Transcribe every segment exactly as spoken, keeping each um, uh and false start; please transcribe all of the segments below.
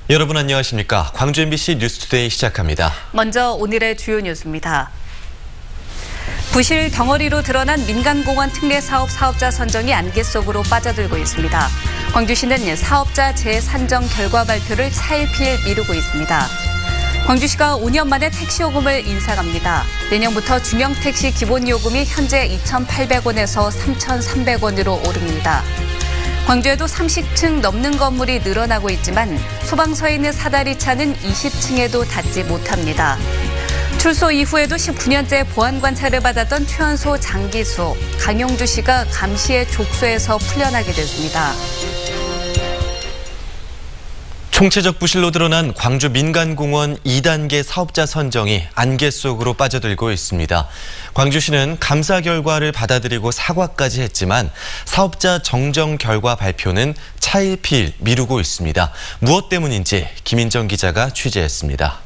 여러분 안녕하십니까? 광주 엠비씨 뉴스투데이 시작합니다. 먼저 오늘의 주요 뉴스입니다. 부실 덩어리로 드러난 민간공원 특례사업 사업자 선정이 안개 속으로 빠져들고 있습니다. 광주시는 사업자 재산정 결과 발표를 차일피일 미루고 있습니다. 광주시가 오 년 만에 택시요금을 인상합니다. 내년부터 중형택시 기본요금이 현재 이천팔백 원에서 삼천삼백 원으로 오릅니다. 광주에도 삼십 층 넘는 건물이 늘어나고 있지만 소방서에 있는 사다리 차는 이십 층에도 닿지 못합니다. 출소 이후에도 십구 년째 보안 관찰을 받았던 최연소 장기수, 강용주 씨가 감시의 족소에서 풀려나게 됐습니다. 총체적 부실로 드러난 광주 민간공원 이 단계 사업자 선정이 안개 속으로 빠져들고 있습니다. 광주시는 감사 결과를 받아들이고 사과까지 했지만 사업자 정정 결과 발표는 차일피일 미루고 있습니다. 무엇 때문인지 김인정 기자가 취재했습니다.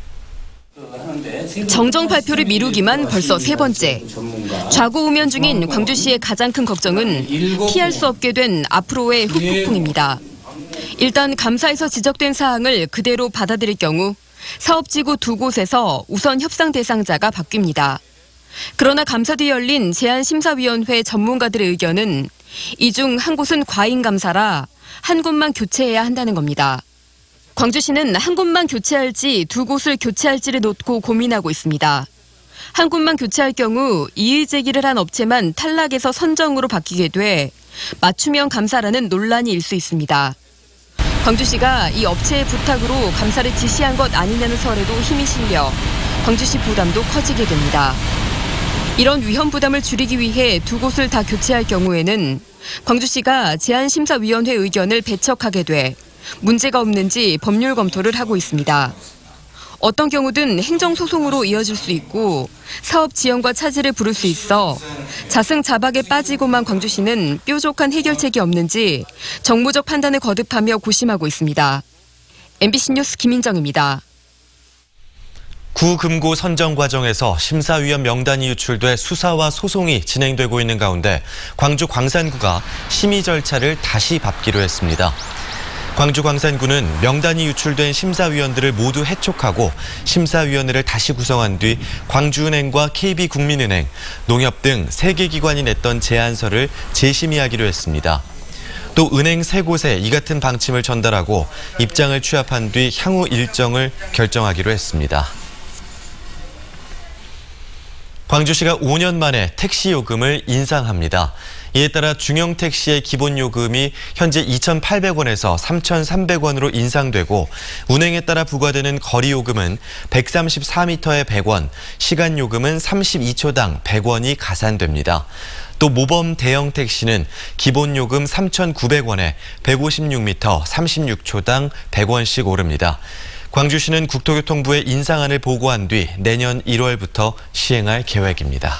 정정 발표를 미루기만 벌써 세 번째. 좌고우면 중인 광주시의 가장 큰 걱정은 피할 수 없게 된 앞으로의 후폭풍입니다. 일단 감사에서 지적된 사항을 그대로 받아들일 경우 사업지구 두 곳에서 우선 협상 대상자가 바뀝니다. 그러나 감사 뒤 열린 제안심사위원회 전문가들의 의견은 이 중 한 곳은 과잉 감사라 한 곳만 교체해야 한다는 겁니다. 광주시는 한 곳만 교체할지 두 곳을 교체할지를 놓고 고민하고 있습니다. 한 곳만 교체할 경우 이의 제기를 한 업체만 탈락해서 선정으로 바뀌게 돼 맞춤형 감사라는 논란이 일 수 있습니다. 광주시가 이 업체의 부탁으로 감사를 지시한 것 아니냐는 설에도 힘이 실려 광주시 부담도 커지게 됩니다. 이런 위험 부담을 줄이기 위해 두 곳을 다 교체할 경우에는 광주시가 제안심사위원회 의견을 배척하게 돼 문제가 없는지 법률 검토를 하고 있습니다. 어떤 경우든 행정소송으로 이어질 수 있고 사업 지연과 차질을 부를 수 있어 자승자박에 빠지고만 광주시는 뾰족한 해결책이 없는지 정무적 판단을 거듭하며 고심하고 있습니다. 엠비씨 뉴스 김인정입니다. 구금고 선정 과정에서 심사위원 명단이 유출돼 수사와 소송이 진행되고 있는 가운데 광주 광산구가 심의 절차를 다시 밟기로 했습니다. 광주 광산구는 명단이 유출된 심사위원들을 모두 해촉하고 심사위원회를 다시 구성한 뒤 광주은행과 케이비국민은행, 농협 등 세 개 기관이 냈던 제안서를 재심의하기로 했습니다. 또 은행 세 곳에 이 같은 방침을 전달하고 입장을 취합한 뒤 향후 일정을 결정하기로 했습니다. 광주시가 오 년 만에 택시 요금을 인상합니다. 이에 따라 중형 택시의 기본 요금이 현재 이천팔백 원에서 삼천삼백 원으로 인상되고 운행에 따라 부과되는 거리 요금은 백삼십사 미터에 백 원, 시간 요금은 삼십이 초당 백 원이 가산됩니다. 또 모범 대형 택시는 기본 요금 삼천구백 원에 백오십육 미터 삼십육 초당 백 원씩 오릅니다. 광주시는 국토교통부에 인상안을 보고한 뒤 내년 일월부터 시행할 계획입니다.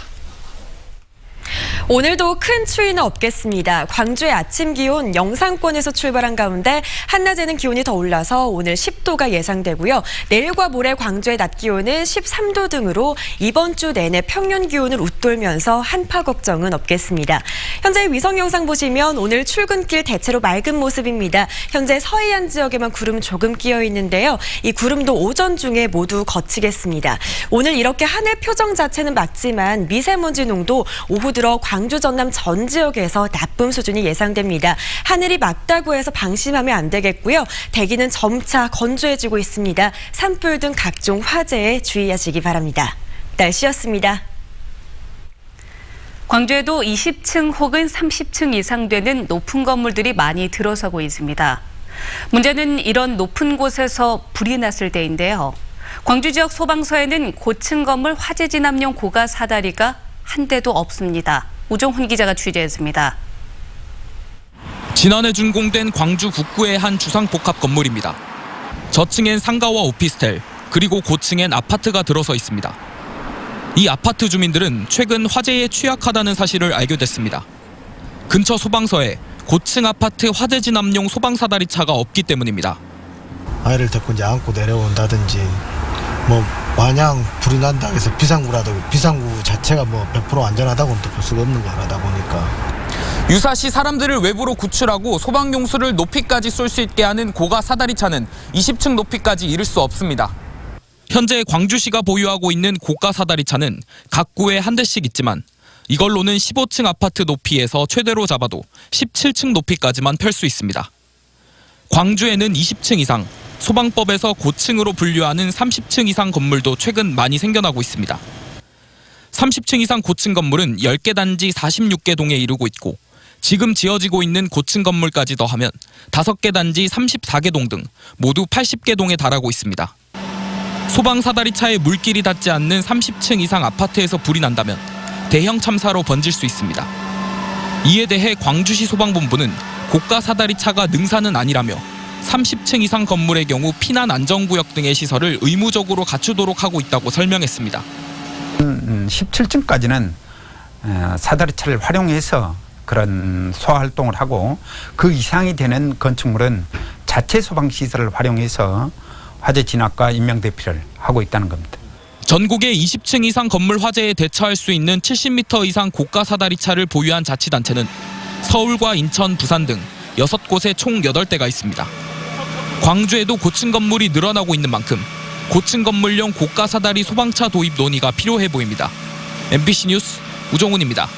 오늘도 큰 추위는 없겠습니다. 광주의 아침 기온 영상권에서 출발한 가운데 한낮에는 기온이 더 올라서 오늘 십 도가 예상되고요. 내일과 모레 광주의 낮 기온은 십삼 도 등으로 이번 주 내내 평년 기온을 웃돌면서 한파 걱정은 없겠습니다. 현재 위성 영상 보시면 오늘 출근길 대체로 맑은 모습입니다. 현재 서해안 지역에만 구름 조금 끼어 있는데요. 이 구름도 오전 중에 모두 거치겠습니다. 오늘 이렇게 하늘 표정 자체는 맑지만 미세먼지 농도 오후 들어 광주 전남 전 지역에서 나쁨 수준이 예상됩니다. 하늘이 맑다고 해서 방심하면 안 되겠고요. 대기는 점차 건조해지고 있습니다. 산불 등 각종 화재에 주의하시기 바랍니다. 날씨였습니다. 광주에도 이십 층 혹은 삼십 층 이상 되는 높은 건물들이 많이 들어서고 있습니다. 문제는 이런 높은 곳에서 불이 났을 때인데요. 광주 지역 소방서에는 고층 건물 화재 진압용 고가 사다리가 한 대도 없습니다. 우종훈 기자가 취재했습니다. 지난해 준공된 광주 북구의 한 주상복합 건물입니다. 저층엔 상가와 오피스텔, 그리고 고층엔 아파트가 들어서 있습니다. 이 아파트 주민들은 최근 화재에 취약하다는 사실을 알게 됐습니다. 근처 소방서에 고층 아파트 화재 진압용 소방사다리차가 없기 때문입니다. 아이를 데리고 이제 안고 내려온다든지 뭐 마냥 불이 난다고 해서 비상구라도 비상구 자체가 뭐 백 퍼센트 안전하다고는 또 볼 수가 없는 거 하다 보니까 유사시 사람들을 외부로 구출하고 소방용수를 높이까지 쏠 수 있게 하는 고가 사다리차는 이십 층 높이까지 이를 수 없습니다. 현재 광주시가 보유하고 있는 고가 사다리차는 각 구에 한 대씩 있지만 이걸로는 십오 층 아파트 높이에서 최대로 잡아도 십칠 층 높이까지만 펼 수 있습니다. 광주에는 이십 층 이상, 소방법에서 고층으로 분류하는 삼십 층 이상 건물도 최근 많이 생겨나고 있습니다. 삼십 층 이상 고층 건물은 열 개 단지 사십육 개 동에 이르고 있고 지금 지어지고 있는 고층 건물까지 더하면 다섯 개 단지 삼십사 개 동 등 모두 팔십 개 동에 달하고 있습니다. 소방 사다리차에 물길이 닿지 않는 삼십 층 이상 아파트에서 불이 난다면 대형 참사로 번질 수 있습니다. 이에 대해 광주시 소방본부는 고가 사다리차가 능사는 아니라며 삼십 층 이상 건물의 경우 피난 안전구역 등의 시설을 의무적으로 갖추도록 하고 있다고 설명했습니다. 십칠 층까지는 사다리차를 활용해서 그런 소화활동을 하고 그 이상이 되는 건축물은 자체 소방시설을 활용해서 화재 진압과 인명 대피를 하고 있다는 겁니다. 전국의 이십 층 이상 건물 화재에 대처할 수 있는 칠십 미터 이상 고가 사다리차를 보유한 자치단체는 서울과 인천, 부산 등 여섯 곳에 총 여덟 대가 있습니다. 광주에도 고층 건물이 늘어나고 있는 만큼 고층 건물용 고가 사다리 소방차 도입 논의가 필요해 보입니다. 엠비씨 뉴스 우종훈입니다.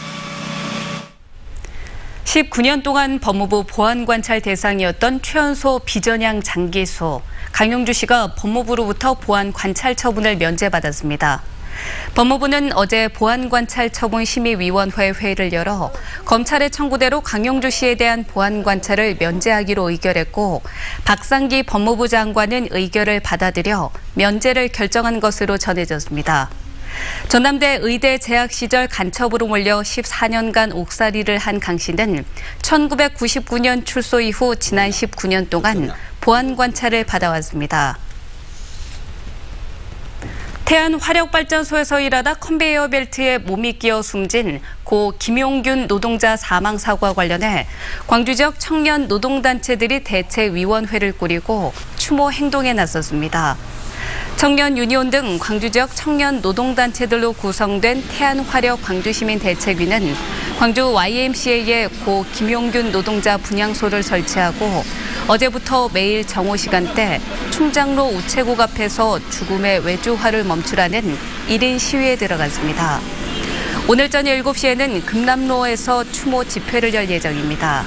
십구 년 동안 법무부 보안관찰 대상이었던 최연소 비전향 장기수. 강용주씨가 법무부로부터 보안관찰 처분을 면제받았습니다. 법무부는 어제 보안관찰처분심의위원회 회의를 열어 검찰의 청구대로 강용주 씨에 대한 보안관찰을 면제하기로 의결했고 박상기 법무부 장관은 의결을 받아들여 면제를 결정한 것으로 전해졌습니다. 전남대 의대 재학 시절 간첩으로 몰려 십사 년간 옥살이를 한 강 씨는 천구백구십구 년 출소 이후 지난 십구 년 동안 보안관찰을 받아왔습니다. 태안화력발전소에서 일하다 컨베이어 벨트에 몸이 끼어 숨진 고 김용균 노동자 사망 사고와 관련해 광주 지역 청년 노동단체들이 대책위원회를 꾸리고 추모 행동에 나섰습니다. 청년 유니온 등 광주 지역 청년 노동단체들로 구성된 태안화력 광주시민대책위는 광주 와이엠씨에이에 고 김용균 노동자 분향소를 설치하고 어제부터 매일 정오 시간대 충장로 우체국 앞에서 죽음의 외주화를 멈추라는 일 인 시위에 들어갔습니다. 오늘 저녁 일곱 시에는 금남로에서 추모 집회를 열 예정입니다.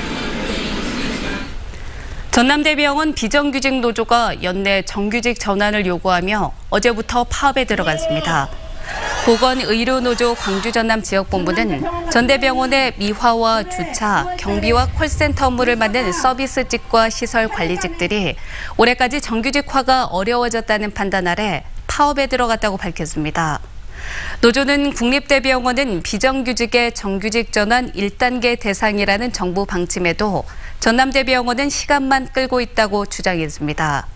전남대병원 비정규직 노조가 연내 정규직 전환을 요구하며 어제부터 파업에 들어갔습니다. 보건의료노조 광주전남지역본부는 전대병원의 미화와 주차, 경비와 콜센터 업무를 맡는 서비스직과 시설관리직들이 올해까지 정규직화가 어려워졌다는 판단 아래 파업에 들어갔다고 밝혔습니다. 노조는 국립대병원은 비정규직의 정규직 전환 일 단계 대상이라는 정부 방침에도 전남대병원은 시간만 끌고 있다고 주장했습니다.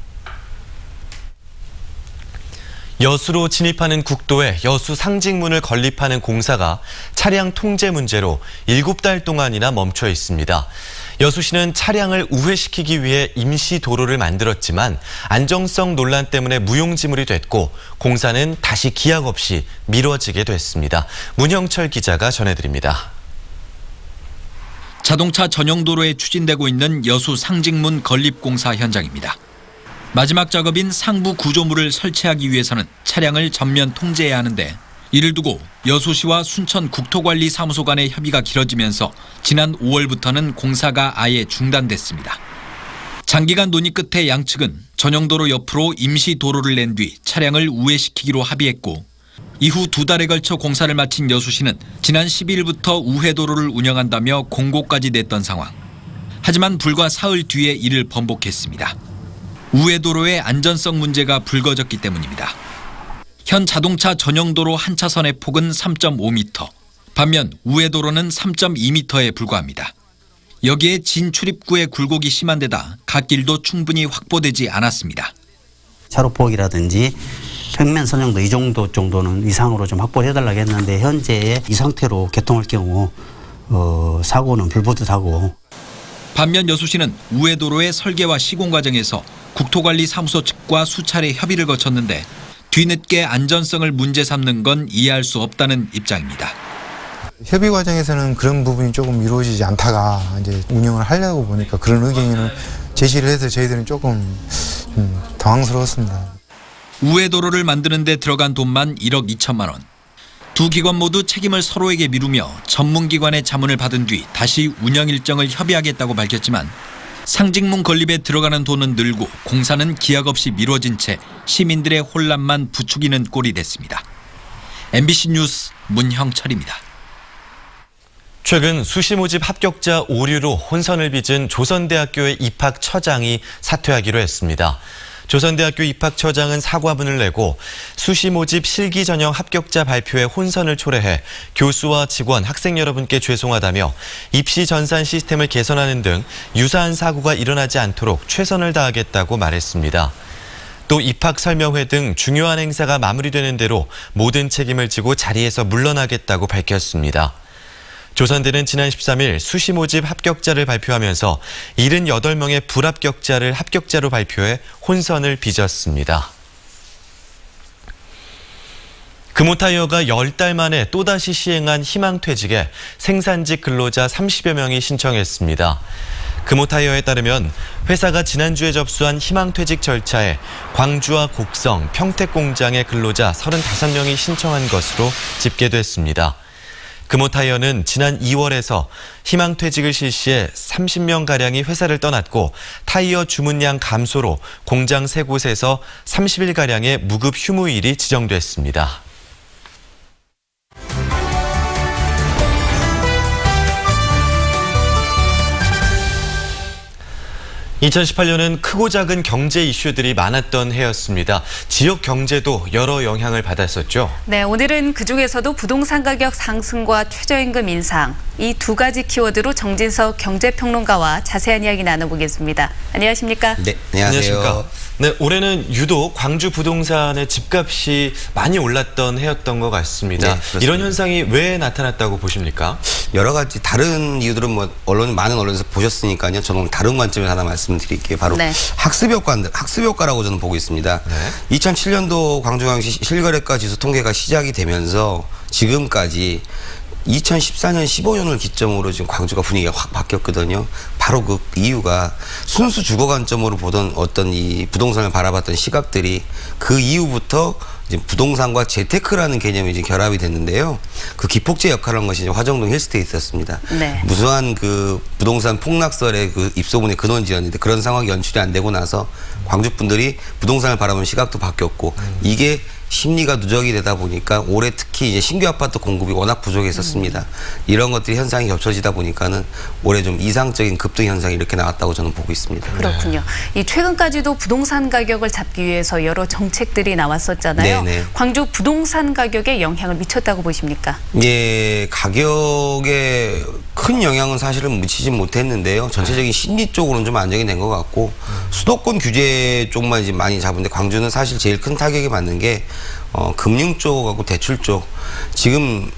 여수로 진입하는 국도에 여수 상징문을 건립하는 공사가 차량 통제 문제로 일곱 달 동안이나 멈춰 있습니다. 여수시는 차량을 우회시키기 위해 임시 도로를 만들었지만 안정성 논란 때문에 무용지물이 됐고 공사는 다시 기약 없이 미뤄지게 됐습니다. 문형철 기자가 전해드립니다. 자동차 전용 도로에 추진되고 있는 여수 상징문 건립 공사 현장입니다. 마지막 작업인 상부 구조물을 설치하기 위해서는 차량을 전면 통제해야 하는데 이를 두고 여수시와 순천 국토관리사무소 간의 협의가 길어지면서 지난 오월부터는 공사가 아예 중단됐습니다. 장기간 논의 끝에 양측은 전용도로 옆으로 임시 도로를 낸 뒤 차량을 우회시키기로 합의했고 이후 두 달에 걸쳐 공사를 마친 여수시는 지난 십일부터 우회도로를 운영한다며 공고까지 냈던 상황. 하지만 불과 사흘 뒤에 이를 번복했습니다. 우회도로의 안전성 문제가 불거졌기 때문입니다. 현 자동차 전용도로 한 차선의 폭은 삼 점 오 미터, 반면 우회도로는 삼 점 이 미터에 불과합니다. 여기에 진출입구의 굴곡이 심한 데다 갓길도 충분히 확보되지 않았습니다. 차로폭이라든지 평면 선형도 이 정도 정도는 이상으로 좀 확보해달라고 했는데 현재 이 상태로 개통할 경우 어, 사고는 불보듯하고. 반면 여수시는 우회도로의 설계와 시공 과정에서 국토관리사무소 측과 수차례 협의를 거쳤는데 뒤늦게 안전성을 문제 삼는 건 이해할 수 없다는 입장입니다. 협의 과정에서는 그런 부분이 조금 이루어지지 않다가 이제 운영을 하려고 보니까 그런 의견을 제시를 해서 저희들은 조금 음, 당황스러웠습니다. 우회도로를 만드는 데 들어간 돈만 일억 이천만 원. 두 기관 모두 책임을 서로에게 미루며 전문기관의 자문을 받은 뒤 다시 운영 일정을 협의하겠다고 밝혔지만 상징문 건립에 들어가는 돈은 늘고 공사는 기약 없이 미뤄진 채 시민들의 혼란만 부추기는 꼴이 됐습니다. 엠비씨 뉴스 문형철입니다. 최근 수시 모집 합격자 오류로 혼선을 빚은 조선대학교의 입학처장이 사퇴하기로 했습니다. 조선대학교 입학처장은 사과문을 내고 수시 모집 실기 전형 합격자 발표에 혼선을 초래해 교수와 직원, 학생 여러분께 죄송하다며 입시 전산 시스템을 개선하는 등 유사한 사고가 일어나지 않도록 최선을 다하겠다고 말했습니다. 또 입학 설명회 등 중요한 행사가 마무리되는 대로 모든 책임을 지고 자리에서 물러나겠다고 밝혔습니다. 조선대는 지난 십삼 일 수시 모집 합격자를 발표하면서 칠십팔 명의 불합격자를 합격자로 발표해 혼선을 빚었습니다. 금호타이어가 열 달 만에 또다시 시행한 희망퇴직에 생산직 근로자 삼십여 명이 신청했습니다. 금호타이어에 따르면 회사가 지난주에 접수한 희망퇴직 절차에 광주와 곡성, 평택 공장의 근로자 서른다섯 명이 신청한 것으로 집계됐습니다. 금호타이어는 지난 이월에서 희망퇴직을 실시해 삼십 명가량이 회사를 떠났고 타이어 주문량 감소로 공장 세 곳에서 삼십 일가량의 무급 휴무일이 지정됐습니다. 이천십팔 년은 크고 작은 경제 이슈들이 많았던 해였습니다. 지역 경제도 여러 영향을 받았었죠. 네, 오늘은 그중에서도 부동산 가격 상승과 최저임금 인상, 이 두 가지 키워드로 정진석 경제평론가와 자세한 이야기 나눠보겠습니다. 안녕하십니까? 네, 안녕하세요. 안녕하십니까? 네, 올해는 유독 광주 부동산의 집값이 많이 올랐던 해였던 것 같습니다. 네, 이런 현상이 왜 나타났다고 보십니까? 여러 가지 다른 이유들은 뭐 언론 많은 언론에서 보셨으니까요. 저는 다른 관점에서 하나 말씀드릴게요. 바로 네. 학습 효과, 학습 효과라고 저는 보고 있습니다. 네. 이천칠 년도 광주광역시 실거래가 지수 통계가 시작이 되면서 지금까지 이천십사 년, 십오 년을 기점으로 지금 광주가 분위기가 확 바뀌었거든요. 바로 그 이유가 순수 주거 관점으로 보던 어떤 이 부동산을 바라봤던 시각들이 그 이후부터 이제 부동산과 재테크라는 개념이 이제 결합이 됐는데요. 그 기폭제 역할을 한 것이 이제 화정동 힐스테이에 있었습니다. 네. 무수한 그 부동산 폭락설의 그 입소문의 근원지였는데 그런 상황이 연출이 안 되고 나서 광주 분들이 부동산을 바라보는 시각도 바뀌었고 음. 이게 심리가 누적이 되다 보니까 올해 특히 이제 신규 아파트 공급이 워낙 부족했었습니다. 음. 이런 것들이 현상이 겹쳐지다 보니까는 올해 좀 이상적인 급등 현상이 이렇게 나왔다고 저는 보고 있습니다. 그렇군요. 이 최근까지도 부동산 가격을 잡기 위해서 여러 정책들이 나왔었잖아요. 네네. 광주 부동산 가격에 영향을 미쳤다고 보십니까? 예, 가격에 큰 영향은 사실은 미치지 못했는데요. 전체적인 심리 쪽으로는 좀 안정이 된 것 같고 음. 수도권 규제 쪽만 이제 많이 잡은데 광주는 사실 제일 큰 타격이 받는 게 어, 금융 쪽하고 대출 쪽. 지금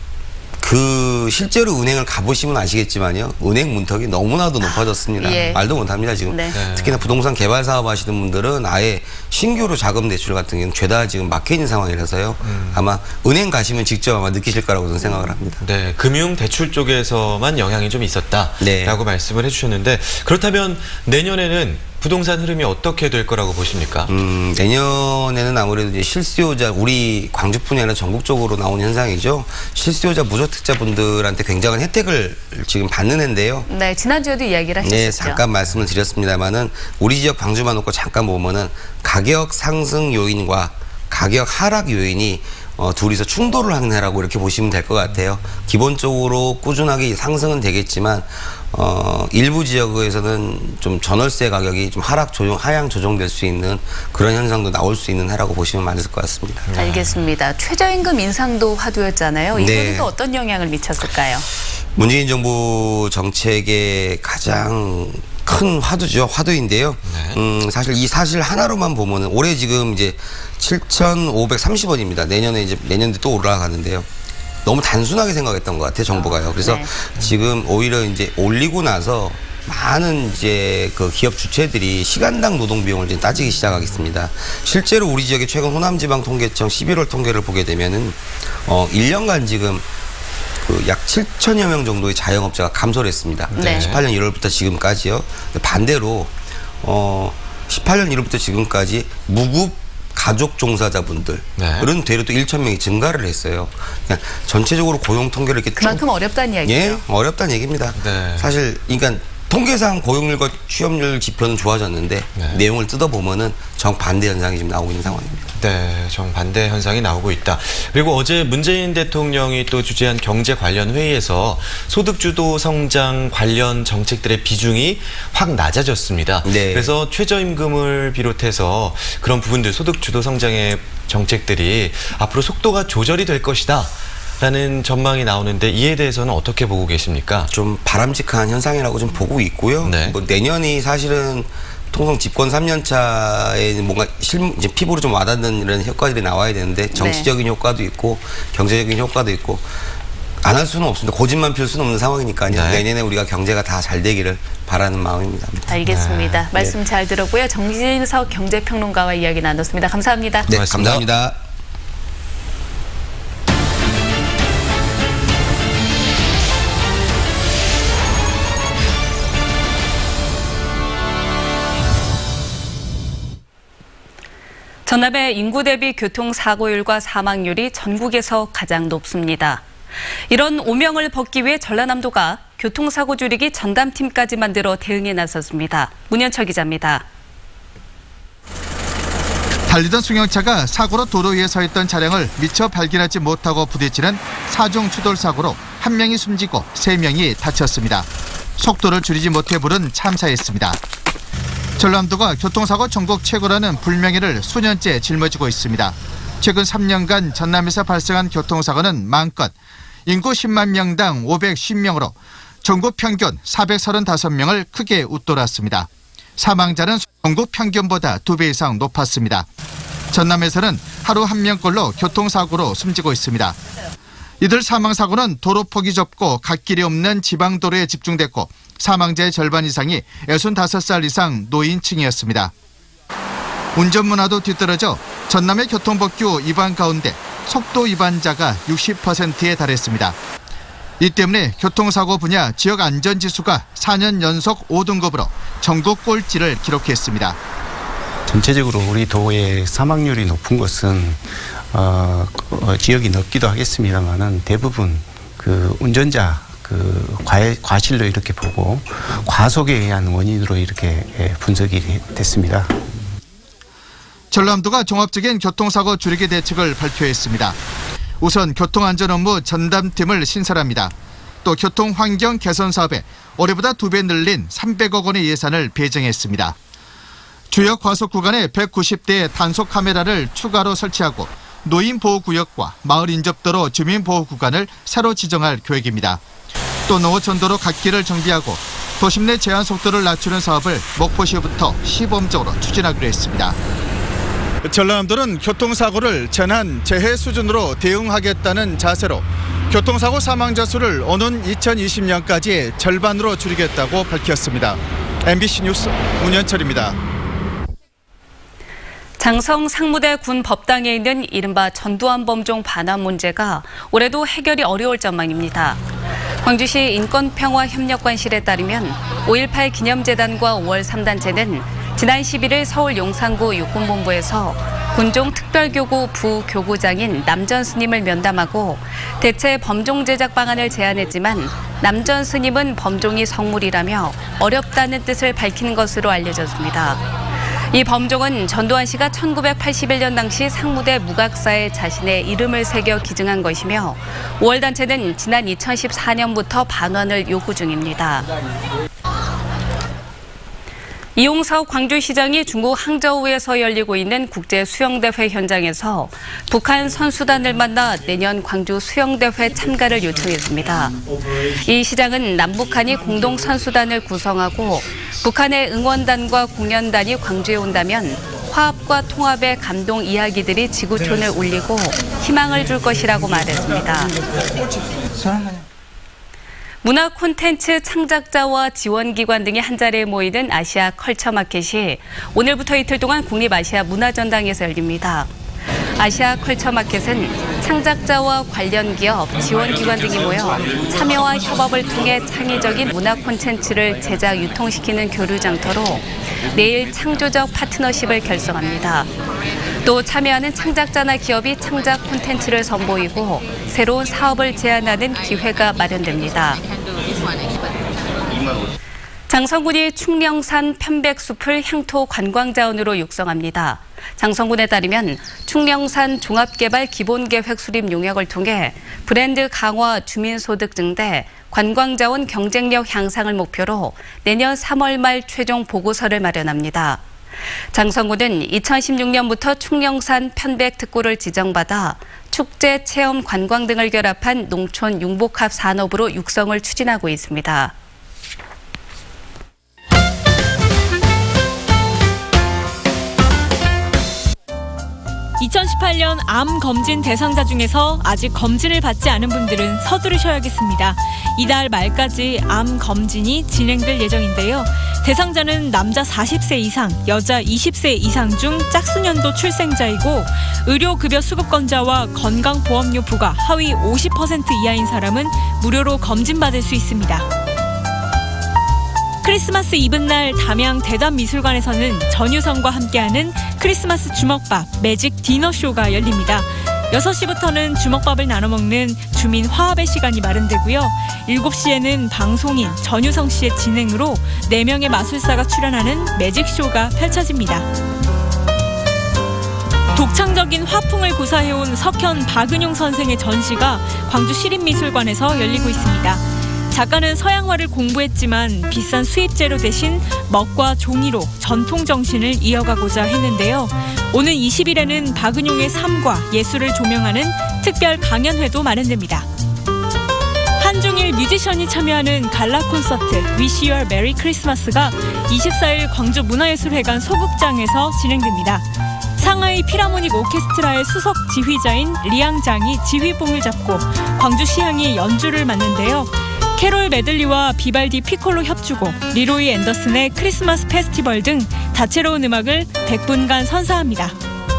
그 실제로 은행을 가보시면 아시겠지만요. 은행 문턱이 너무나도 높아졌습니다. 예. 말도 못합니다 지금. 네. 특히나 부동산 개발 사업 하시는 분들은 아예 신규로 자금 대출 같은 경우는 죄다 지금 막혀 있는 상황이라서요. 음. 아마 은행 가시면 직접 아마 느끼실 거라고 저는 생각을 합니다. 네, 금융 대출 쪽에서만 영향이 좀 있었다라고 네. 말씀을 해주셨는데 그렇다면 내년에는 부동산 흐름이 어떻게 될 거라고 보십니까? 음, 내년에는 아무래도 이제 실수요자, 우리 광주뿐이 아니라 전국적으로 나오는 현상이죠. 실수요자 무주택자분들한테 굉장한 혜택을 지금 받는 해인데요. 네, 지난주에도 이야기를 하셨죠. 네, 잠깐 말씀을 드렸습니다만은 우리 지역 광주만 놓고 잠깐 보면은 가격 상승 요인과 가격 하락 요인이 어, 둘이서 충돌을 하는 해라고 이렇게 보시면 될 것 같아요. 기본적으로 꾸준하게 상승은 되겠지만 어, 일부 지역에서는 좀 전월세 가격이 좀 하락 조정, 하향 조정될 수 있는 그런 현상도 나올 수 있는 해라고 보시면 맞을 것 같습니다. 알겠습니다. 최저임금 인상도 화두였잖아요. 이거는 네. 또 어떤 영향을 미쳤을까요? 문재인 정부 정책의 가장 큰 화두죠. 화두인데요. 네. 음, 사실 이 사실 하나로만 보면은 올해 지금 이제 칠천오백삼십 원입니다. 내년에 이제 내년에 또 올라가는데요. 너무 단순하게 생각했던 것 같아요, 정부가요. 그래서 네. 지금 오히려 이제 올리고 나서 많은 이제 그 기업 주체들이 시간당 노동 비용을 이제 따지기 시작하겠습니다. 실제로 우리 지역의 최근 호남지방통계청 십일월 통계를 보게 되면은 어 일 년간 지금 그 약 칠천여 명 정도의 자영업자가 감소를 했습니다. 네. 십팔 년 일월부터 지금까지요. 반대로 어 십팔 년 일월부터 지금까지 무급 가족 종사자분들은 네. 되려 또 천 명이 증가를 했어요. 그냥 전체적으로 고용 통계를 이렇게 그만큼 쭉, 어렵다는 이야기죠. 예, 어렵다는 얘기입니다. 네. 사실 그러니까 통계상 고용률과 취업률 지표는 좋아졌는데 네. 내용을 뜯어보면은 정반대 현상이 지금 나오고 있는 상황입니다. 네, 정반대 현상이 나오고 있다. 그리고 어제 문재인 대통령이 또 주재한 경제 관련 회의에서 소득주도 성장 관련 정책들의 비중이 확 낮아졌습니다. 네. 그래서 최저임금을 비롯해서 그런 부분들 소득주도 성장의 정책들이 앞으로 속도가 조절이 될 것이다. 라는 전망이 나오는데 이에 대해서는 어떻게 보고 계십니까? 좀 바람직한 현상이라고 좀 보고 있고요. 네. 뭐 내년이 사실은 통상 집권 삼 년 차에 뭔가 실, 이제 피부로 좀 와닿는 이런 효과들이 나와야 되는데 정치적인 네. 효과도 있고 경제적인 효과도 있고 안 할 수는 없습니다. 고집만 피울 수는 없는 상황이니까요. 네. 내년에 우리가 경제가 다 잘 되기를 바라는 마음입니다. 알겠습니다. 네. 말씀 잘 들었고요. 정진석 경제평론가와 이야기 나눴습니다. 감사합니다. 네, 고맙습니다. 감사합니다. 전남의 인구 대비 교통사고율과 사망률이 전국에서 가장 높습니다. 이런 오명을 벗기 위해 전라남도가 교통사고 줄이기 전담팀까지 만들어 대응에 나섰습니다. 문현철 기자입니다. 달리던 승용차가 사고로 도로 위에 서 있던 차량을 미처 발견하지 못하고 부딪히는 사중 추돌 사고로 한 명이 숨지고 세 명이 다쳤습니다. 속도를 줄이지 못해 부른 참사였습니다. 전남도가 교통사고 전국 최고라는 불명예를 수년째 짊어지고 있습니다. 최근 삼 년간 전남에서 발생한 교통사고는 마음껏 인구 십만 명당 오백십 명으로 전국 평균 사백삼십오 명을 크게 웃돌았습니다. 사망자는 전국 평균보다 두 배 이상 높았습니다. 전남에서는 하루 한 명꼴로 교통사고로 숨지고 있습니다. 이들 사망사고는 도로 폭이 좁고 갓길이 없는 지방도로에 집중됐고 사망자의 절반 이상이 예순다섯 살 이상 노인층이었습니다. 운전문화도 뒤떨어져 전남의 교통법규 위반 가운데 속도 위반자가 육십 퍼센트에 달했습니다. 이 때문에 교통사고 분야 지역 안전지수가 사 년 연속 오 등급으로 전국 꼴찌를 기록했습니다. 전체적으로 우리 도의 사망률이 높은 것은 어, 어, 지역이 넓기도 하겠습니다만은 대부분 그 운전자 그 과, 과실로 이렇게 보고 과속에 의한 원인으로 이렇게 분석이 됐습니다. 전남도가 종합적인 교통사고 줄이기 대책을 발표했습니다. 우선 교통안전 업무 전담팀을 신설합니다. 또 교통환경 개선 사업에 올해보다 두 배 늘린 삼백억 원의 예산을 배정했습니다. 주요 과속 구간에 백구십 대의 단속 카메라를 추가로 설치하고 노인보호구역과 마을 인접도로 주민보호구간을 새로 지정할 계획입니다. 또 농어촌도로 갓길을 정비하고 도심 내 제한 속도를 낮추는 사업을 목포시부터 시범적으로 추진하기로 했습니다. 전라남도는 교통사고를 재난, 재해 수준으로 대응하겠다는 자세로 교통사고 사망자 수를 오는 이천이십 년까지 절반으로 줄이겠다고 밝혔습니다. 엠비씨 뉴스 문현철입니다. 장성 상무대 군 법당에 있는 이른바 전두환 범종 반환 문제가 올해도 해결이 어려울 전망입니다. 광주시 인권평화협력관실에 따르면 오일팔 기념재단과 오월 삼 단체는 지난 십일 일 서울 용산구 육군본부에서 군종 특별교구 부교구장인 남전 스님을 면담하고 대체 범종 제작 방안을 제안했지만 남전 스님은 범종이 성물이라며 어렵다는 뜻을 밝힌 것으로 알려졌습니다. 이 범종은 전두환 씨가 천구백팔십일 년 당시 상무대 무각사에 자신의 이름을 새겨 기증한 것이며 오월 단체는 지난 이천십사 년부터 반환을 요구 중입니다. 이용석 광주시장이 중국 항저우에서 열리고 있는 국제수영대회 현장에서 북한 선수단을 만나 내년 광주 수영대회 참가를 요청했습니다. 이 시장은 남북한이 공동 선수단을 구성하고 북한의 응원단과 공연단이 광주에 온다면 화합과 통합의 감동 이야기들이 지구촌을 울리고 희망을 줄 것이라고 말했습니다. 문화 콘텐츠 창작자와 지원기관 등이 한자리에 모이는 아시아 컬처 마켓이 오늘부터 이틀 동안 국립아시아 문화전당에서 열립니다. 아시아 컬처마켓은 창작자와 관련 기업, 지원기관 등이 모여 참여와 협업을 통해 창의적인 문화 콘텐츠를 제작, 유통시키는 교류 장터로 내일 창조적 파트너십을 결성합니다. 또 참여하는 창작자나 기업이 창작 콘텐츠를 선보이고 새로운 사업을 제안하는 기회가 마련됩니다. 장성군이 충령산 편백숲을 향토 관광자원으로 육성합니다. 장성군에 따르면 충령산 종합개발 기본계획 수립 용역을 통해 브랜드 강화, 주민소득 증대, 관광자원 경쟁력 향상을 목표로 내년 삼월 말 최종 보고서를 마련합니다. 장성군은 이천십육 년부터 충령산 편백 특구를 지정받아 축제, 체험, 관광 등을 결합한 농촌 융복합 산업으로 육성을 추진하고 있습니다. 이천십팔 년 암 검진 대상자 중에서 아직 검진을 받지 않은 분들은 서두르셔야겠습니다. 이달 말까지 암 검진이 진행될 예정인데요. 대상자는 남자 사십 세 이상, 여자 이십 세 이상 중 짝수년도 출생자이고 의료급여 수급권자와 건강보험료 부과 하위 오십 퍼센트 이하인 사람은 무료로 검진받을 수 있습니다. 크리스마스 이브날 담양 대담미술관에서는 전유성과 함께하는 크리스마스 주먹밥 매직 디너쇼가 열립니다. 여섯 시부터는 주먹밥을 나눠 먹는 주민 화합의 시간이 마련되고요. 일곱 시에는 방송인 전유성 씨의 진행으로 네 명의 마술사가 출연하는 매직쇼가 펼쳐집니다. 독창적인 화풍을 구사해온 석현 박은용 선생의 전시가 광주 시립미술관에서 열리고 있습니다. 작가는 서양화를 공부했지만 비싼 수입재료 대신 먹과 종이로 전통 정신을 이어가고자 했는데요. 오는 이십 일에는 박은용의 삶과 예술을 조명하는 특별 강연회도 마련됩니다. 한중일 뮤지션이 참여하는 갈라 콘서트 Wish You a Merry Christmas가 이십사 일 광주 문화예술회관 소극장에서 진행됩니다. 상하이 필하모닉 오케스트라의 수석 지휘자인 리앙장이 지휘봉을 잡고 광주시향이 연주를 맡는데요. 캐롤 메들리와 비발디 피콜로 협주곡, 리로이 앤더슨의 크리스마스 페스티벌 등 다채로운 음악을 백 분간 선사합니다.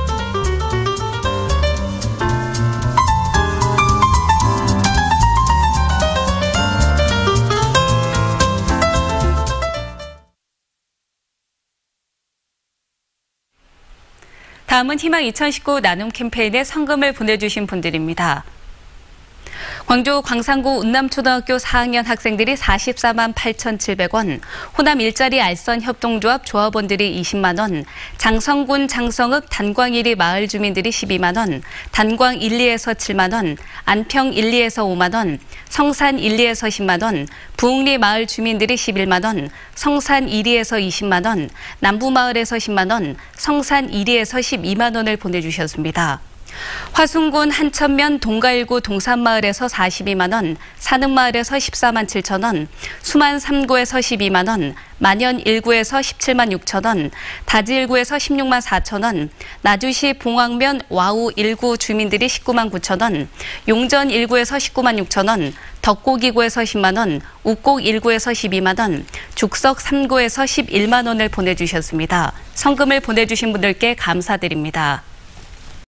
다음은 희망 이천십구 나눔 캠페인에 성금을 보내주신 분들입니다. 광주 광산구 운남초등학교 사 학년 학생들이 사십사만 팔천칠백 원, 호남 일자리 알선 협동조합 조합원들이 이십만 원, 장성군 장성읍 단광 일 이 마을 주민들이 십이만 원, 단광 일, 이에서 칠만 원, 안평 일, 이에서 오만 원, 성산 일, 이에서 십만 원, 부흥리 마을 주민들이 십일만 원, 성산 일, 이에서 이십만 원, 남부마을에서 십만 원, 성산 일, 이에서 십이만 원을 보내주셨습니다. 화순군 한천면 동가일구 동산마을에서 사십이만 원, 산읍마을에서 십사만 칠천 원, 수만 삼 구에서 십이만 원, 만연 일 구에서 십칠만 육천 원, 다지 일 구에서 십육만 사천 원, 나주시 봉황면 와우 일 구 주민들이 십구만 구천 원, 용전 일 구에서 십구만 육천 원, 덕곡 이 구에서 십만 원, 우곡 일 구에서 십이만 원, 죽석 삼 구에서 십일만 원을 보내주셨습니다. 성금을 보내주신 분들께 감사드립니다.